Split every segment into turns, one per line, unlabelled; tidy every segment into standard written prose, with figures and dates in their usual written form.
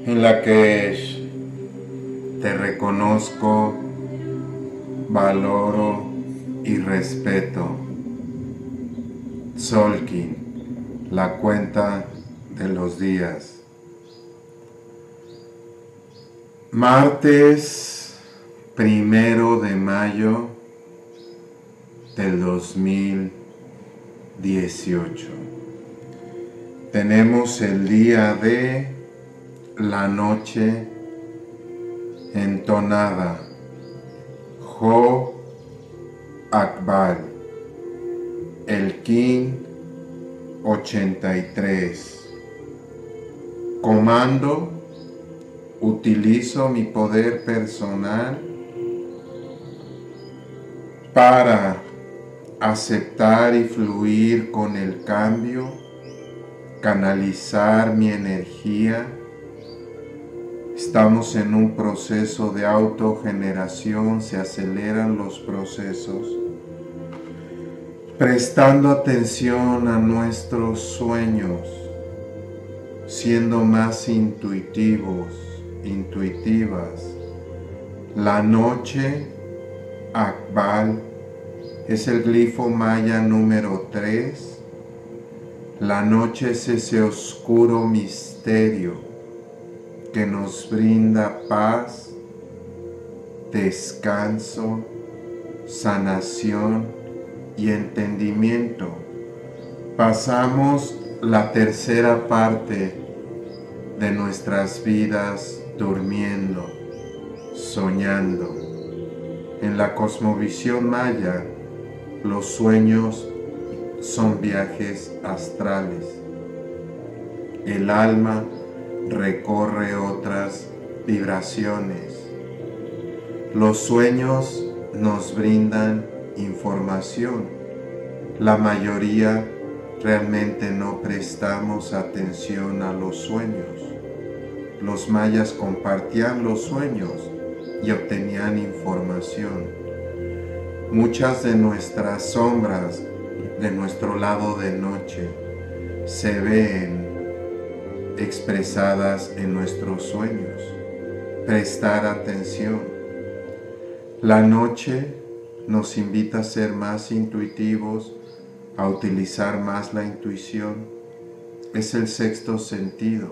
en la que te reconozco, valoro y respeto. Tzolk'in, la cuenta de los días. Martes 1 de mayo del 2018. Tenemos el día de la noche entonada, Jo Akbal, el Kin 83. Comando: utilizo mi poder personal para aceptar y fluir con el cambio, canalizar mi energía. Estamos en un proceso de autogeneración, se aceleran los procesos, prestando atención a nuestros sueños, siendo más intuitivos, intuitivas. La noche Akbal es el glifo maya número 3. La noche es ese oscuro misterio que nos brinda paz, descanso, sanación y entendimiento. Pasamos la tercera parte de nuestras vidas durmiendo, soñando. En la cosmovisión maya, los sueños son viajes astrales. El alma recorre otras vibraciones. Los sueños nos brindan información. La mayoría realmente no prestamos atención a los sueños. Los mayas compartían los sueños y obtenían información. Muchas de nuestras sombras de nuestro lado de noche se ven expresadas en nuestros sueños. Prestar atención. La noche nos invita a ser más intuitivos, a utilizar más la intuición. Es el sexto sentido.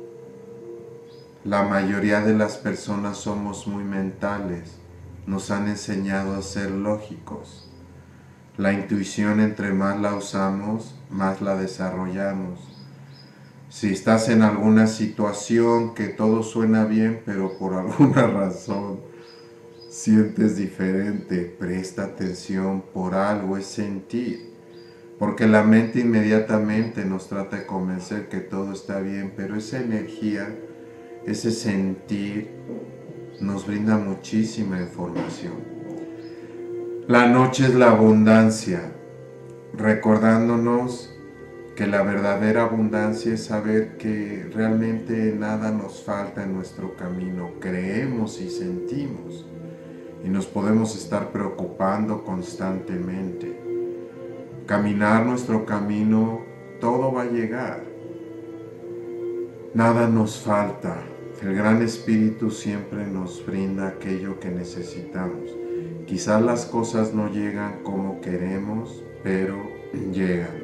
La mayoría de las personas somos muy mentales. Nos han enseñado a ser lógicos. La intuición, entre más la usamos, más la desarrollamos. Si estás en alguna situación que todo suena bien, pero por alguna razón sientes diferente, presta atención. Por algo es sentir, porque la mente inmediatamente nos trata de convencer que todo está bien, pero esa energía, ese sentir, nos brinda muchísima información. La noche es la abundancia, recordándonos que la verdadera abundancia es saber que realmente nada nos falta en nuestro camino. Creemos y sentimos, y nos podemos estar preocupando constantemente. Caminar nuestro camino, todo va a llegar. Nada nos falta. El Gran Espíritu siempre nos brinda aquello que necesitamos. Quizás las cosas no llegan como queremos, pero llegan.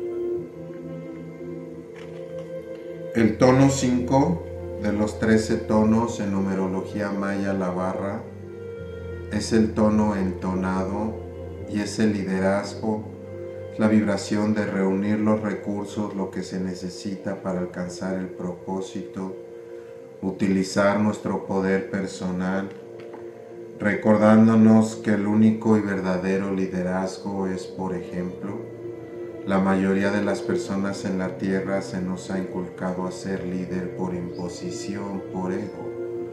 El tono 5 de los 13 tonos en numerología maya, la barra, es el tono entonado y es el liderazgo, la vibración de reunir los recursos, lo que se necesita para alcanzar el propósito, utilizar nuestro poder personal, recordándonos que el único y verdadero liderazgo es, por ejemplo, la mayoría de las personas en la tierra se nos ha inculcado a ser líder por imposición, por ego.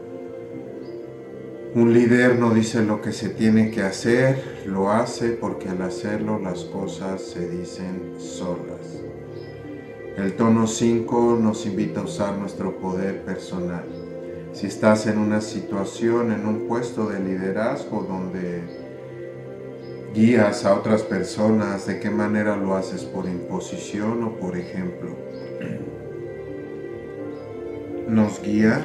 Un líder no dice lo que se tiene que hacer, lo hace porque al hacerlo las cosas se dicen solas. El tono 5 nos invita a usar nuestro poder personal. Si estás en una situación, en un puesto de liderazgo donde guías a otras personas, ¿de qué manera lo haces? ¿Por imposición o por ejemplo? nos guía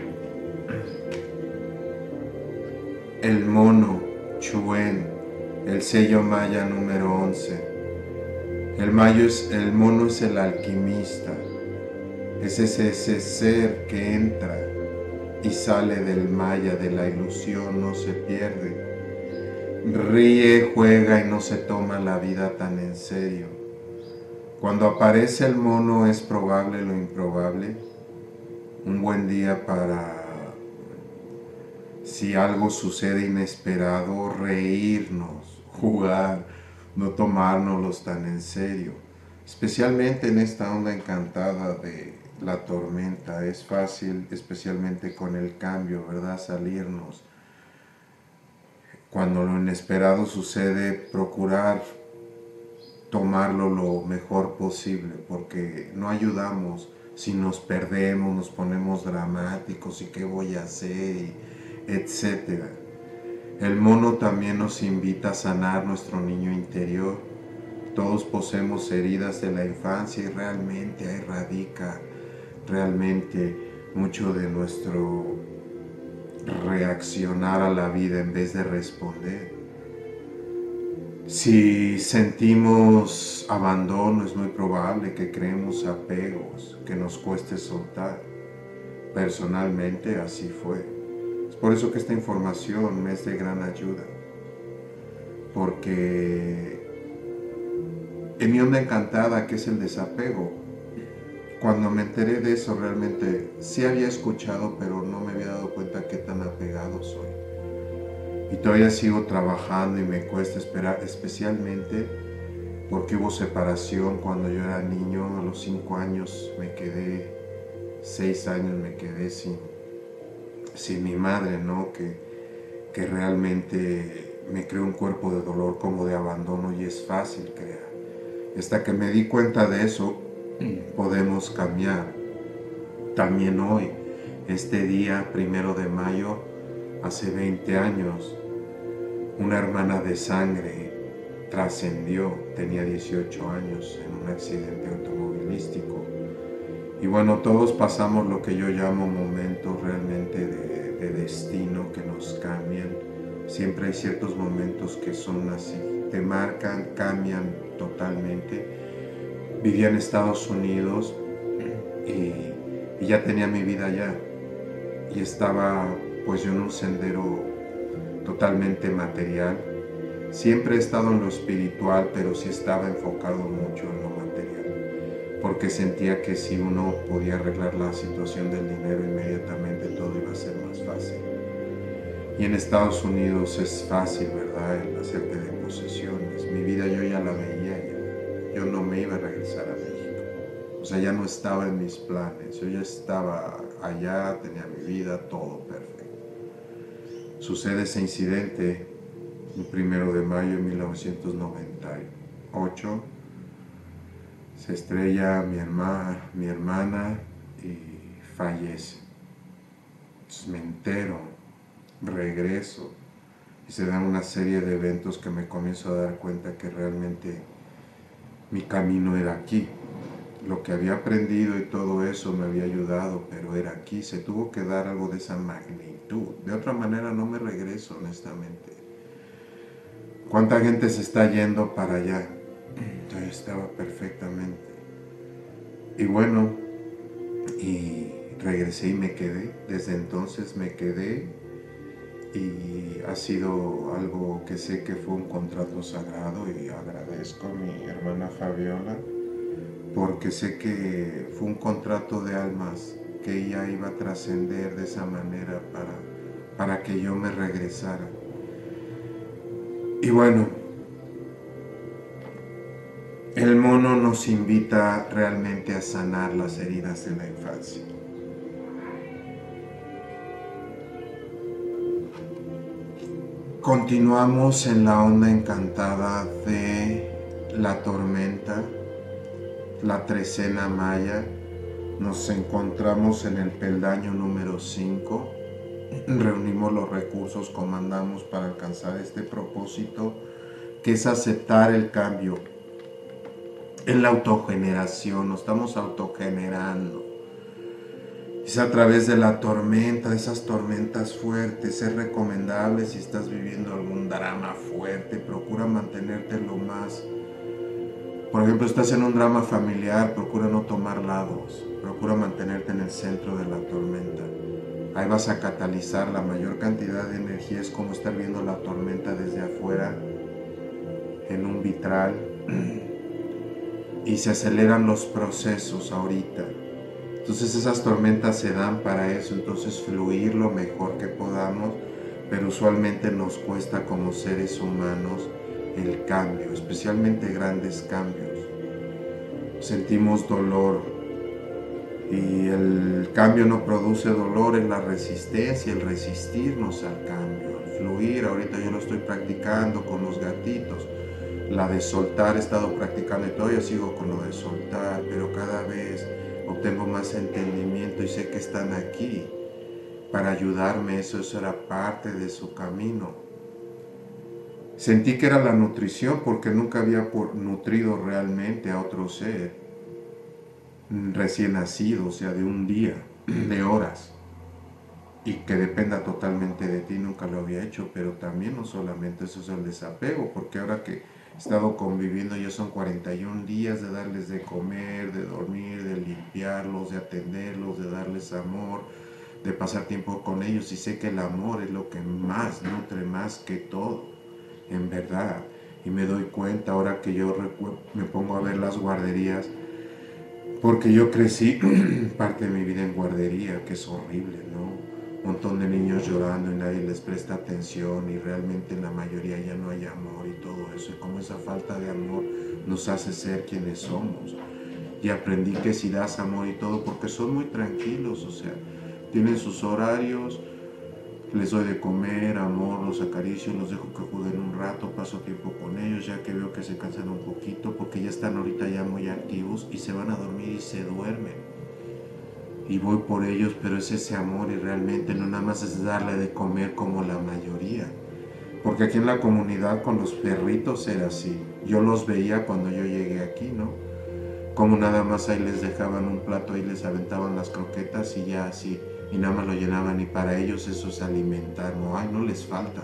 el mono Chuen, el sello maya número 11. El mono es el alquimista, es ese ser que entra y sale del maya, de la ilusión, no se pierde. Ríe, juega y no se toma la vida tan en serio. Cuando aparece el mono es probable lo improbable. Un buen día para, si algo sucede inesperado, reírnos, jugar, no tomárnoslos tan en serio. Especialmente en esta onda encantada de la tormenta, es fácil, especialmente con el cambio, ¿verdad? Salirnos. Cuando lo inesperado sucede, procurar tomarlo lo mejor posible, porque no ayudamos si nos perdemos, nos ponemos dramáticos y qué voy a hacer, etc. El mono también nos invita a sanar nuestro niño interior. Todos poseemos heridas de la infancia y realmente ahí radica mucho de nuestro reaccionar a la vida en vez de responder. Si sentimos abandono, es muy probable que creemos apegos que nos cueste soltar. Personalmente así fue. Es por eso que esta información me es de gran ayuda, porque en mi onda encantada, que es el desapego, cuando me enteré de eso realmente sí había escuchado, pero no me había dado cuenta qué tan apegado soy. Y todavía sigo trabajando y me cuesta esperar, especialmente porque hubo separación cuando yo era niño. A los 5 años me quedé, 6 años me quedé sin mi madre, ¿no? Que realmente me creó un cuerpo de dolor como de abandono, y es fácil crear. Hasta que me di cuenta de eso, podemos cambiar. También hoy, este día 1 de mayo, hace 20 años, una hermana de sangre trascendió, tenía 18 años en un accidente automovilístico. Y bueno, todos pasamos lo que yo llamo momentos realmente de destino que nos cambian. Siempre hay ciertos momentos que son así, te marcan, cambian totalmente. Vivía en Estados Unidos y ya tenía mi vida allá. Y estaba pues yo en un sendero totalmente material. Siempre he estado en lo espiritual, pero sí estaba enfocado mucho en lo material, porque sentía que si uno podía arreglar la situación del dinero inmediatamente, todo iba a ser más fácil. Y en Estados Unidos es fácil, ¿verdad?, el hacerte de posesiones. Mi vida yo ya la veía, yo no me iba a regresar a México. O sea, ya no estaba en mis planes, yo ya estaba allá, tenía mi vida, todo perfecto. Sucede ese incidente el 1 de mayo de 1998. Se estrella mi hermana y fallece. Entonces me entero, regreso y se dan una serie de eventos que me comienzo a dar cuenta que realmente mi camino era aquí. Lo que había aprendido y todo eso me había ayudado, pero era aquí. Se tuvo que dar algo de esa magnitud. De otra manera no me regreso, honestamente. ¿Cuánta gente se está yendo para allá? Yo estaba perfectamente. Y bueno, y regresé y me quedé. Desde entonces me quedé, y ha sido algo que sé que fue un contrato sagrado, y agradezco a mi hermana Fabiola, porque sé que fue un contrato de almas, que ella iba a trascender de esa manera para que yo me regresara. Y bueno, el mono nos invita realmente a sanar las heridas de la infancia. Continuamos en la onda encantada de la tormenta, la trecena maya. Nos encontramos en el peldaño número 5. Reunimos los recursos, comandamos para alcanzar este propósito, que es aceptar el cambio. En la autogeneración, nos estamos autogenerando. Es a través de la tormenta, de esas tormentas fuertes. Es recomendable si estás viviendo algún drama fuerte, procura mantenerte lo más... Por ejemplo, estás en un drama familiar, procura no tomar lados, procura mantenerte en el centro de la tormenta. Ahí vas a catalizar la mayor cantidad de energía, es como estar viendo la tormenta desde afuera, en un vitral, y se aceleran los procesos ahorita. Entonces esas tormentas se dan para eso, entonces fluir lo mejor que podamos, pero usualmente nos cuesta como seres humanos el cambio, especialmente grandes cambios. Sentimos dolor y el cambio no produce dolor, es la resistencia, el resistirnos al cambio, el fluir. Ahorita yo lo estoy practicando con los gatitos, la de soltar he estado practicando y todavía sigo con lo de soltar, pero cada vez obtengo más entendimiento y sé que están aquí para ayudarme. Eso era parte de su camino. Sentí que era la nutrición porque nunca había nutrido realmente a otro ser recién nacido, o sea, de un día, de horas, y que dependa totalmente de ti. Nunca lo había hecho, pero también no solamente eso es el desapego, porque ahora que he estado conviviendo ya son 41 días de darles de comer, de dormir, de limpiarlos, de atenderlos, de darles amor, de pasar tiempo con ellos, y sé que el amor es lo que más nutre, más que todo, en verdad. Y me doy cuenta ahora que yo me pongo a ver las guarderías, porque yo crecí parte de mi vida en guardería, que es horrible, ¿no? Un montón de niños llorando y nadie les presta atención, y realmente en la mayoría ya no hay amor y todo eso, y como esa falta de amor nos hace ser quienes somos. Y aprendí que si das amor y todo, porque son muy tranquilos, o sea, tienen sus horarios, les doy de comer, amor, los acaricio, los dejo que jueguen un rato, paso tiempo con ellos, ya que veo que se cansan un poquito, porque ya están ahorita ya muy activos y se van a dormir y se duermen. Y voy por ellos, pero es ese amor, y realmente no nada más es darle de comer como la mayoría. Porque aquí en la comunidad con los perritos era así. Yo los veía cuando yo llegué aquí, ¿no? Como nada más ahí les dejaban un plato, ahí les aventaban las croquetas y ya así, y nada más lo llenaban, y para ellos eso es alimentar, no, ay, no les falta.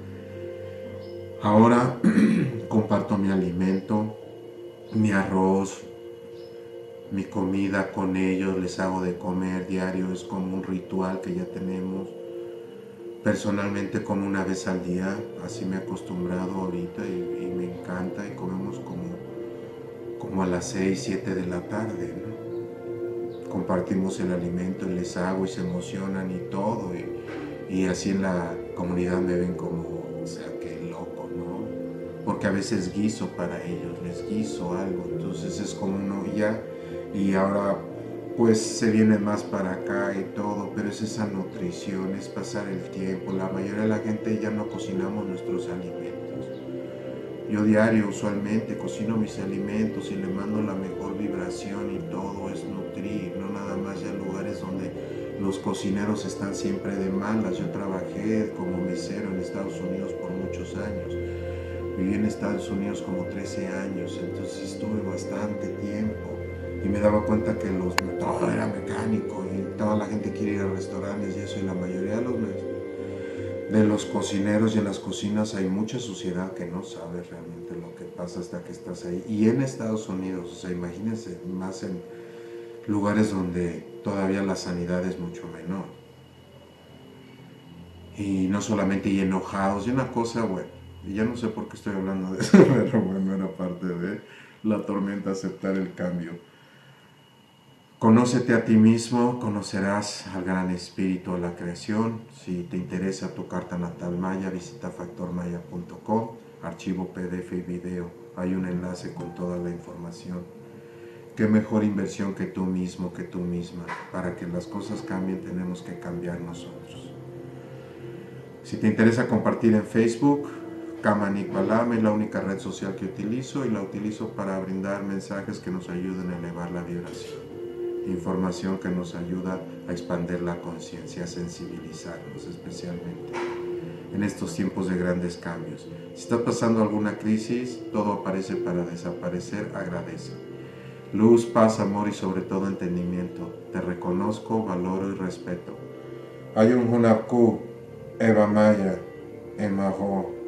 Ahora comparto mi alimento, mi arroz, mi comida con ellos, les hago de comer diario, es como un ritual que ya tenemos. Personalmente como una vez al día, así me he acostumbrado ahorita, y me encanta, y comemos como a las 6, 7 de la tarde, ¿no? Compartimos el alimento y les hago y se emocionan y todo, y así en la comunidad me ven como, o sea, qué loco, ¿no? Porque a veces guiso para ellos, les guiso algo, entonces es como uno ya, y ahora pues se viene más para acá y todo, pero es esa nutrición, es pasar el tiempo. La mayoría de la gente ya no cocinamos nuestros alimentos. Yo diario usualmente cocino mis alimentos y le mando la mejor vibración, y todo es nutrir, no nada más ya lugares donde los cocineros están siempre de malas. Yo trabajé como mesero en Estados Unidos por muchos años. Viví en Estados Unidos como 13 años, entonces estuve bastante tiempo. Y me daba cuenta que todo era mecánico, y toda la gente quiere ir a restaurantes y eso, y la mayoría de los cocineros y en las cocinas hay mucha suciedad que no sabes realmente lo que pasa hasta que estás ahí. Y en Estados Unidos, o sea, imagínense, más en lugares donde todavía la sanidad es mucho menor. Y no solamente y enojados, y una cosa, bueno, y ya no sé por qué estoy hablando de eso, pero bueno, era parte de la tormenta, aceptar el cambio. Conócete a ti mismo, conocerás al Gran Espíritu de la creación. Si te interesa tu carta natal maya, visita factormaya.com, archivo PDF y video. Hay un enlace con toda la información. Qué mejor inversión que tú mismo, que tú misma. Para que las cosas cambien, tenemos que cambiar nosotros. Si te interesa compartir en Facebook, Kamanikwalam es la única red social que utilizo, y la utilizo para brindar mensajes que nos ayuden a elevar la vibración. Información que nos ayuda a expandir la conciencia, a sensibilizarnos, especialmente en estos tiempos de grandes cambios. Si está pasando alguna crisis, todo aparece para desaparecer, agradece. luz, paz, amor y sobre todo entendimiento. Te reconozco, valoro y respeto. Ayun Hunapku, Eva Maya, Emaho.